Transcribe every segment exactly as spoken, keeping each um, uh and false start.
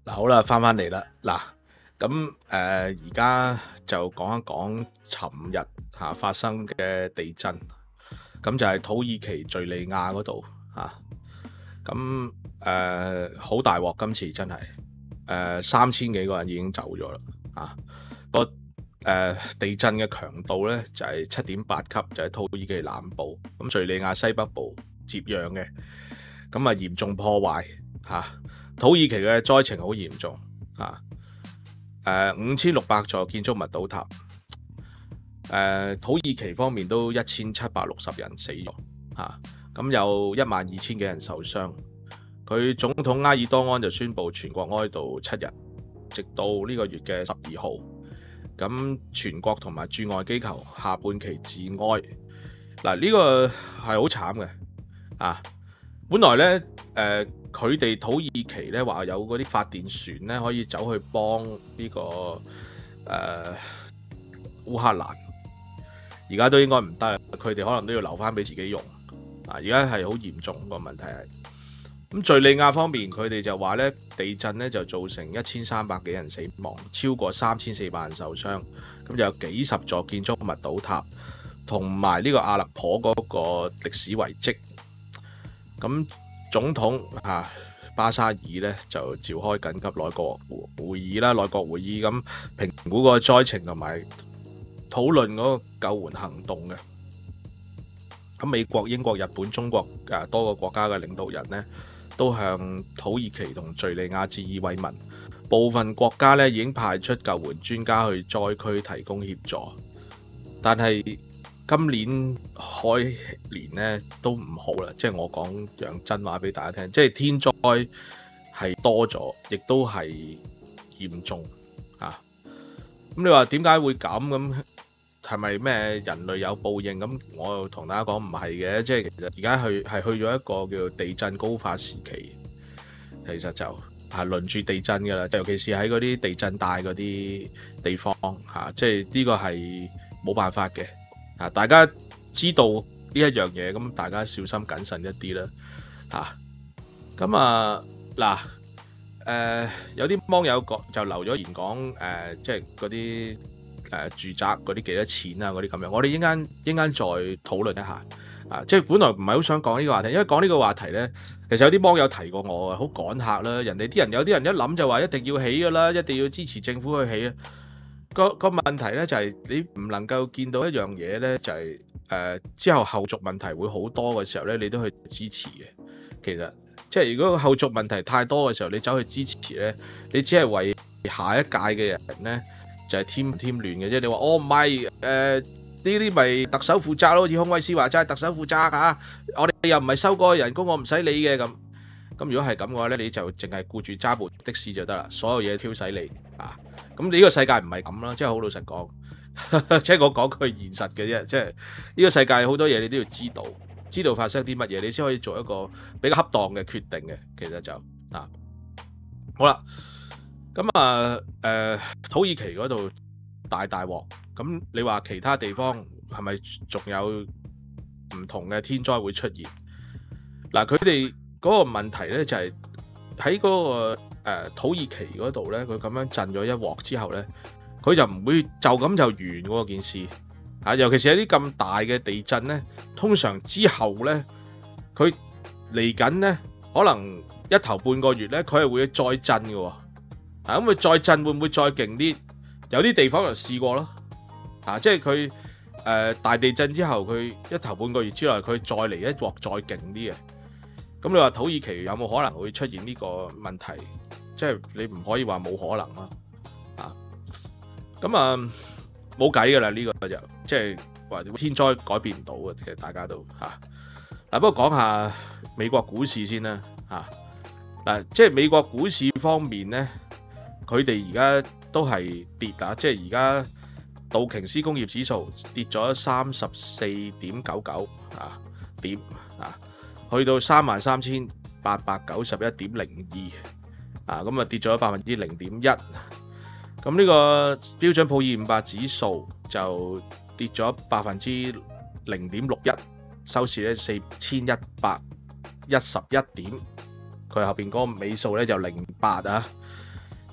嗱，好啦，翻翻嚟啦。嗱，咁誒而家就講一講尋日嚇發生嘅地震，咁就係土耳其敍利亞嗰度嚇。咁誒好大鑊，今次真係誒三千幾個人已經走咗啦嚇。個誒、呃、地震嘅強度咧就係七點八級，就係土耳其南部，咁敍利亞西北部接壤嘅，咁啊嚴重破壞嚇。土耳其嘅災情好嚴重啊！誒五千六百座建築物倒塌，誒、呃、土耳其方面都一千七百六十人死咗嚇，咁、啊、有一萬二千幾人受傷。佢總統埃爾多安就宣布全國哀悼七日，直到呢個月嘅十二號。咁全國同埋駐外機構下半旗致哀。嗱、啊、呢、這個係好慘嘅啊！本來咧誒。佢哋土耳其咧話有嗰啲發電船咧可以走去幫呢、這個誒、呃、烏克蘭，而家都應該唔得，佢哋可能都要留翻俾自己用。啊，而家係好嚴重個問題係。咁敍利亞方面，佢哋就話咧地震咧就造成一千三百幾人死亡，超過三千四百人受傷，咁就有幾十座建築物倒塌，同埋呢個阿勒頗嗰個歷史遺跡。咁總統嚇、啊、巴沙爾咧就召開緊急內閣會議啦，內閣會議咁評估個災情同埋討論嗰個救援行動嘅。咁美國、英國、日本、中國誒、啊、多個國家嘅領導人呢，都向土耳其同敍利亞致以慰問。部分國家咧已經派出救援專家去災區提供協助，但係今年開年咧都唔好啦，即係我講樣真話俾大家聽，即係天災係多咗，亦都係嚴重啊！咁你話點解會咁？咁係咪咩人類有報應？咁我又同大家講唔係嘅，即係其實而家去係去咗一個叫地震高發時期，其實就係輪住地震㗎啦，尤其是喺嗰啲地震帶嗰啲地方嚇、啊，即係呢個係冇辦法嘅。啊！大家知道呢一樣嘢，咁大家小心謹慎一啲啦。嚇咁啊嗱，誒、呃、有啲網友講就留咗言講誒，即係嗰啲誒住宅嗰啲幾多錢啊嗰啲咁樣。我哋一陣間一陣間再討論一下啊！即係本來唔係好想講呢個話題，因為講呢個話題咧，其實有啲網友提過我啊，好趕客啦。人哋啲人有啲人一諗就話一定要起㗎啦，一定要支持政府去起啊！個個問題咧就係你唔能夠見到一樣嘢咧，就係、是、誒、呃、之後後續問題會好多嘅時候咧，你都去支持嘅。其實即係如果後續問題太多嘅時候，你走去支持咧，你只係為下一屆嘅人咧就係、是、添添亂嘅啫。你話哦唔係誒呢啲咪特首負責咯？好似孔偉思話齋特首負責嚇，我哋又唔係收嗰個人工，我唔使理嘅咁。咁如果係咁嘅話咧，你就淨係顧住揸部的士就得啦，所有嘢挑使你啊！咁你呢個世界唔係咁啦，即係好老實講，即係我講句現實嘅啫，即係呢個世界好多嘢你都要知道，知道發生啲乜嘢，你先可以做一個比較恰當嘅決定嘅。其實就啊，好啦，咁啊誒、呃、土耳其嗰度大大鑊，咁你話其他地方係咪仲有唔同嘅天災會出現？嗱，佢哋嗰個問題咧就係喺嗰個。誒土耳其嗰度咧，佢咁樣震咗一鑊之後咧，佢就唔會就咁就完嗰件事嚇。尤其是喺啲咁大嘅地震咧，通常之後咧，佢嚟緊咧，可能一頭半個月咧，佢係會再震嘅喎。嚇，咁佢再震會唔會再勁啲？有啲地方就試過咯。嚇，即係佢誒大地震之後，佢一頭半個月之內，佢再嚟一鑊再勁啲嘅。咁你話土耳其有冇可能會出現呢個問題？即係你唔可以話冇可能啦，啊，咁啊冇計噶啦，呢個就即係話天災改變唔到嘅，其實大家都嚇。嗱、啊，不過講下美國股市先啦，嚇、啊、嗱，即係美國股市方面咧，佢哋而家都係跌啊，即係而家道瓊斯工業指數跌咗三十四點九九啊點啊，去到三萬三千八百九十一點零二。啊，咁啊跌咗百分之零點一，咁呢個標準普爾五百指數就跌咗百分之零點六一，收市咧四千一百一十一點，佢後邊嗰個尾數咧就零八啊，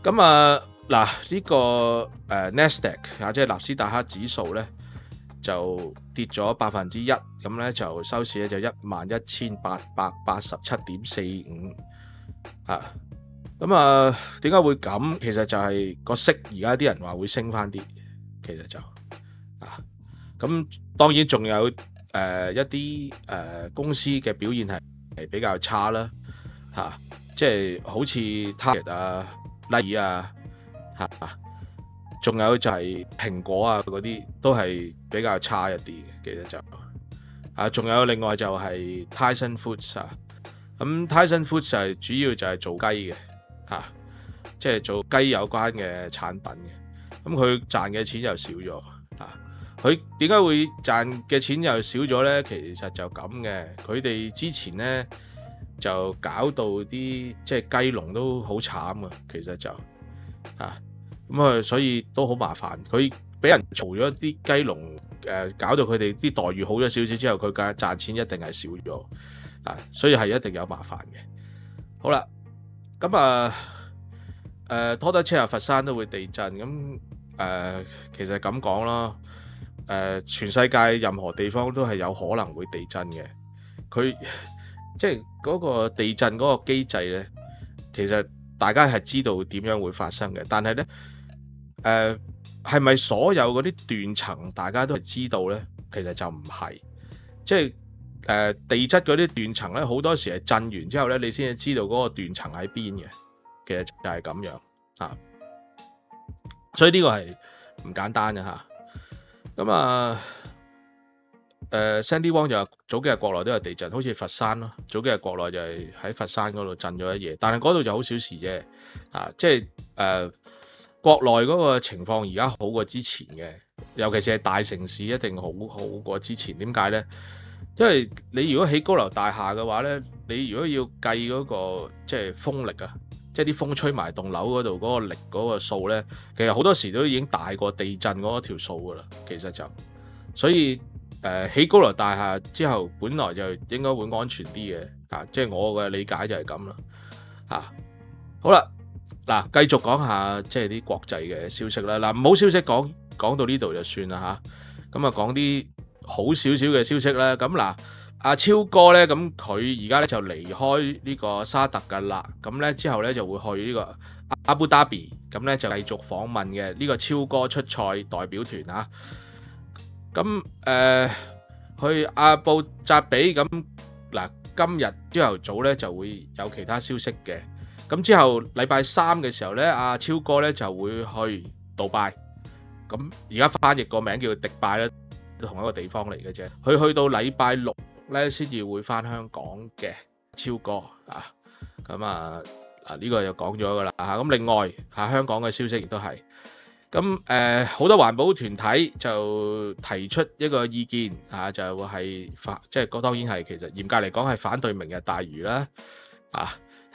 咁啊嗱，呢個誒 Nasdaq 啊，即係納斯達克指數咧，就跌咗百分之一，咁咧就收市咧就一萬一千八百八十七點四五啊。咁啊，點解會咁？其實就係個息，而家啲人話會升翻啲，其實就啊，咁當然仲有誒、呃、一啲誒、呃、公司嘅表現係係比較差啦，嚇、啊，即係好似 Target 啊、Nike 啊。嚇，仲有就係蘋果啊嗰啲都係比較差一啲嘅，其實就啊，仲有另外就係 Tyson Foods 啊，咁 Tyson Foods 係主要就係做雞嘅嚇，即係做雞有關嘅產品嘅，咁佢賺嘅錢又少咗啊，佢點解會賺嘅錢又少咗咧？其實就咁嘅，佢哋之前咧就搞到啲即係雞籠都好慘啊，其實就啊。咁啊，所以都好麻煩。佢俾人嘈咗啲雞籠，誒，搞到佢哋啲待遇好咗少少之後，佢嘅賺錢一定係少咗啊，所以係一定有麻煩嘅。好啦，咁啊，誒，拖得車啊，佛山都會地震。咁誒、呃，其實咁講啦，誒、呃，全世界任何地方都係有可能會地震嘅。佢即係嗰個地震嗰個機制咧，其實大家係知道點樣會發生嘅，但係咧。誒係咪所有嗰啲斷層大家都係知道呢？其實就唔係，即係誒、呃、地質嗰啲斷層咧，好多時係震完之後咧，你先至知道嗰個斷層喺邊嘅。其實就係咁樣啊，所以呢個係唔簡單嘅嚇。咁啊誒 Sandy Wong 就話早幾日國內都有地震，好似佛山咯，早幾日國內就係喺佛山嗰度震咗一夜，但係嗰度就好小事啫啊，即係誒。呃國內嗰個情況而家好過之前嘅，尤其是係大城市一定好好過之前。點解呢？因為你如果起高樓大廈嘅話呢，你如果要計嗰個即係風力啊，即係啲風吹埋棟樓嗰度嗰個力嗰個數呢，其實好多時都已經大過地震嗰條數噶啦。其實就所以誒起高樓大廈之後，本來就應該會安全啲嘅啊，即係我嘅理解就係咁啦。啊，好啦。嗱，繼續講下即係啲國際嘅消息啦。嗱，唔好消息講講到呢度就算啦嚇。咁啊，講啲好少少嘅消息啦。咁嗱，阿超哥咧，咁佢而家咧就離開呢個沙特噶啦。咁咧之後咧就會去呢個阿布達比，咁咧就繼續訪問嘅呢個超哥出賽代表團啊。咁誒、呃、去阿布扎比咁嗱，今日朝頭早咧就會有其他消息嘅。咁之後禮拜三嘅時候咧，阿超哥咧就會去杜拜。咁而家翻譯個名叫迪拜咧，同一個地方嚟嘅啫。佢去到禮拜六咧先至會翻香港嘅超哥啊。咁啊嗱呢個就講咗噶啦嚇。咁另外嚇香港嘅消息亦都係咁誒，好多環保團體就提出一個意見啊，就係反即係當然係其實嚴格嚟講係反對明日大嶼啦啊。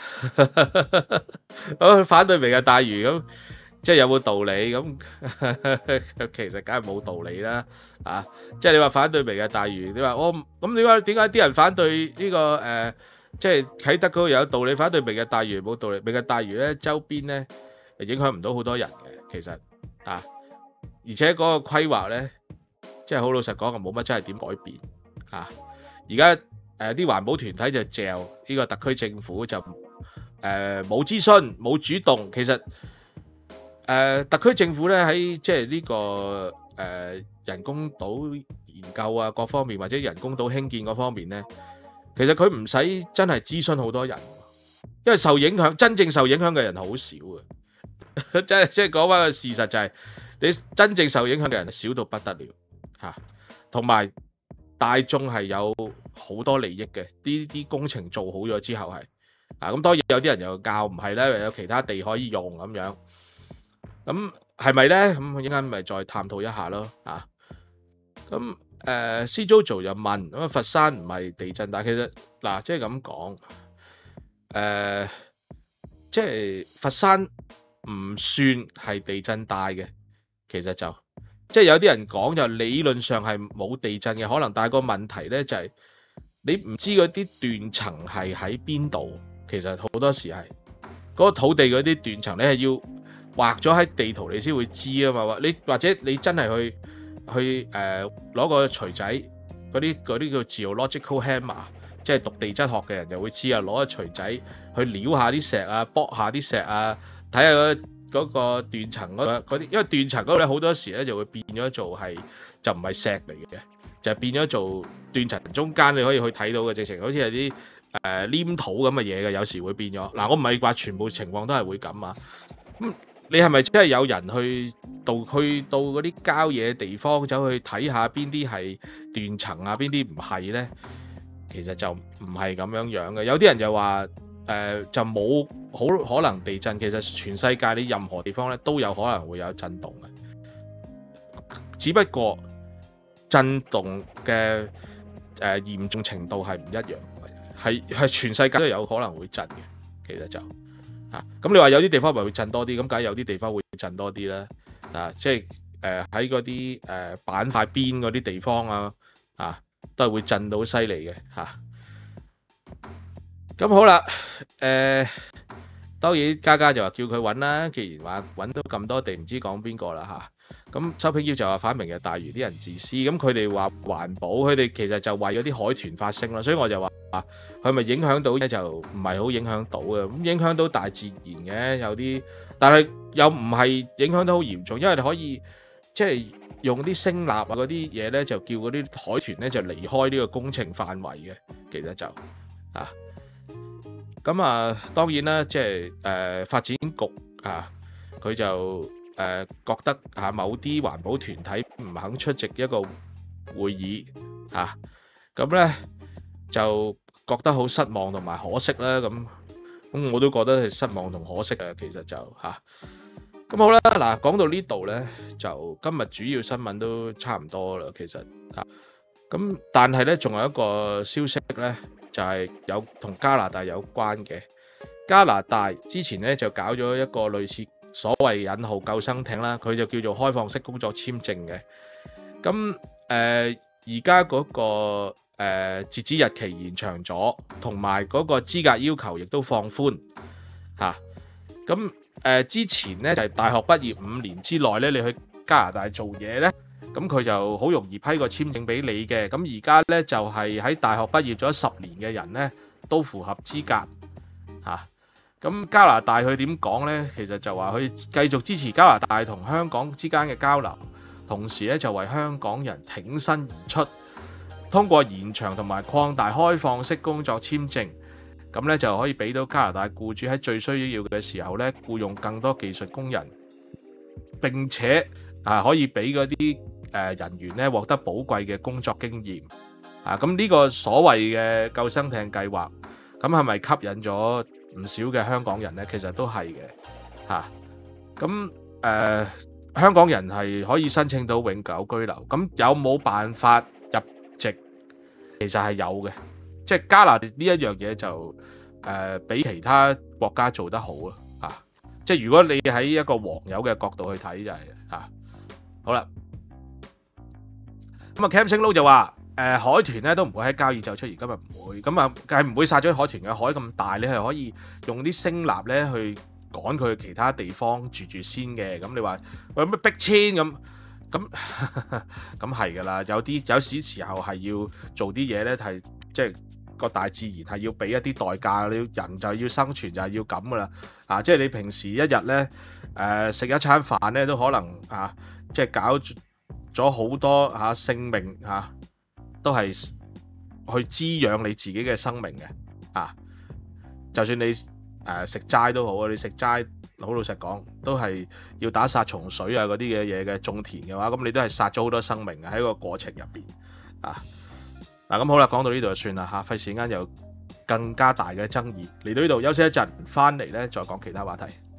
咁反對明日大嶼咁，即係有冇道理？咁其實梗係冇道理啦，啊！即係你話反對明日大嶼，你話我咁點解點解啲人反對呢、這個誒、呃，即係啟德嗰度有道理，反對明日大嶼冇道理？明日大嶼咧周邊咧影響唔到好多人嘅，其實啊，而且嗰個規劃咧，即係好老實講，冇乜真係點改變啊！而家誒啲環保團體就嚼呢個特區政府就。誒冇諮詢冇主動，其實誒、呃、特區政府咧喺即係呢、這個誒、呃、人工島研究啊各方面或者人工島興建嗰方面咧，其實佢唔使真係諮詢好多人，因為受影響真正受影響嘅人好少嘅，即係即係講翻個事實就係、是、你真正受影響嘅人少到不得了嚇，同、啊、埋大眾係有好多利益嘅，呢啲工程做好咗之後係。啊，咁當然有啲人又教唔係咧，有其他地可以用咁樣，咁係咪咧？咁應該咪再探討一下咯，啊，咁誒 C Jojo 就問，咁啊佛山唔係地震帶，其實嗱即係咁講，誒即係佛山唔算係地震帶嘅，其實就即係有啲人講就理論上係冇地震嘅可能，但係個問題咧就係你唔知嗰啲斷層係喺邊度。其實好多時係嗰個土地嗰啲斷層，你係要畫咗喺地圖你先會知啊嘛。你或者你真係去去誒攞、呃、個錘仔嗰啲嗰啲叫 geological hammer， 即係讀地質學嘅人就會知啊，攞個錘仔去撩下啲石啊，剝下啲石啊，睇下嗰嗰個斷層嗰啲，因為斷層嗰度咧好多時咧就會變咗做係就唔係石嚟嘅，就變咗做斷層中間你可以去睇到嘅，直情好似係啲誒黏土咁嘅嘢嘅，有時會變咗。嗱，我唔係話全部情況都係會咁啊。咁你係咪真係有人去到去到嗰啲郊野地方走去睇下邊啲係斷層啊，邊啲唔係呢？其實就唔係咁樣樣嘅。有啲人就話誒、呃、就冇好可能地震，其實全世界你任何地方咧都有可能會有震動嘅，只不過震動嘅誒、呃、嚴重程度係唔一樣嘅，係係全世界都有可能會震嘅。其實就啊，咁你話有啲地方咪會震多啲，咁梗係有啲地方會震多啲啦。啊，即係誒喺嗰啲誒板塊邊嗰啲地方啊，啊都係會震到犀利嘅嚇。咁、啊、好啦，誒、呃、當然家家就話叫佢揾啦，既然話揾到咁多地，唔知講邊個啦嚇。咁周平耀就話反明日大嶼啲人自私，咁佢哋話環保，佢哋其實就為咗啲海豚發聲啦，所以我就話佢咪影響到咧，就唔係好影響到嘅，咁影響到大自然嘅有啲，但係又唔係影響得好嚴重，因為你可以即係用啲聲納啊嗰啲嘢咧，就叫嗰啲海豚咧就離開呢個工程範圍嘅，其實就啊，咁啊當然啦，即係誒發展局啊，佢就誒、呃、覺得啊某啲環保團體唔肯出席一個會議啊，咁咧就覺得好失望同埋可惜啦。咁咁我都覺得係失望同可惜嘅，其實就嚇。咁、啊、好啦，嗱講到呢度咧，就今日主要新聞都差唔多啦，其實嚇。咁、啊、但係咧，仲有一個消息咧，就係、是、有同加拿大有關嘅。加拿大之前咧就搞咗一個類似所謂引號救生艇啦，佢就叫做開放式工作簽證嘅。咁誒而家嗰個誒、呃、截止日期延長咗，同埋嗰個資格要求亦都放寬嚇。咁、啊、誒、呃、之前咧就係、是、大學畢業五年之內咧，你去加拿大做嘢咧，咁佢就好容易批個簽證俾你嘅。咁而家咧就係、是、喺大學畢業咗十年嘅人咧都符合資格嚇。咁、啊、加拿大佢點講呢？其實就話佢繼續支持加拿大同香港之間嘅交流，同時咧就為香港人挺身而出，通過延長同埋擴大開放式工作簽證，咁咧就可以俾到加拿大僱主喺最需要嘅時候咧僱用更多技術工人，並且啊可以俾嗰啲誒人員咧獲得寶貴嘅工作經驗啊！咁呢個所謂嘅救生艇計劃，咁係咪吸引咗唔少嘅香港人呢？其實都係嘅嚇。咁、啊、誒、呃，香港人係可以申請到永久居留。咁有冇辦法入籍？其實係有嘅。即係加拿大呢一樣嘢就誒、呃，比其他國家做得好咯嚇。即係如果你喺一個黃友嘅角度去睇就係、是、嚇、啊。好啦，咁啊 Cam 星 Lo 就話。誒、呃、海豚咧都唔會喺交椅洲出現，今日唔會，咁啊係唔會殺咗海豚嘅。海咁大，你係可以用啲聲納咧去趕佢去其他地方住住先嘅。咁你話喂咩逼遷咁咁咁係㗎啦。有啲有時時候係要做啲嘢咧，係即係個大自然係要俾一啲代價。你人就要生存就係要咁㗎啦。啊，即係你平時一日咧誒食一餐飯咧都可能啊，即係搞咗好多嚇、啊、性命嚇。啊都係去滋養你自己嘅生命嘅啊！就算你誒、呃、食齋都好啊，你食齋好老實講，都係要打殺蟲水啊嗰啲嘅嘢嘅。種田嘅話，咁你都係殺咗好多生命嘅喺個過程入邊啊！嗱、啊，咁好啦，講到呢度就算啦嚇，費事間有更加大嘅爭議。嚟到呢度休息一陣，翻嚟咧再講其他話題。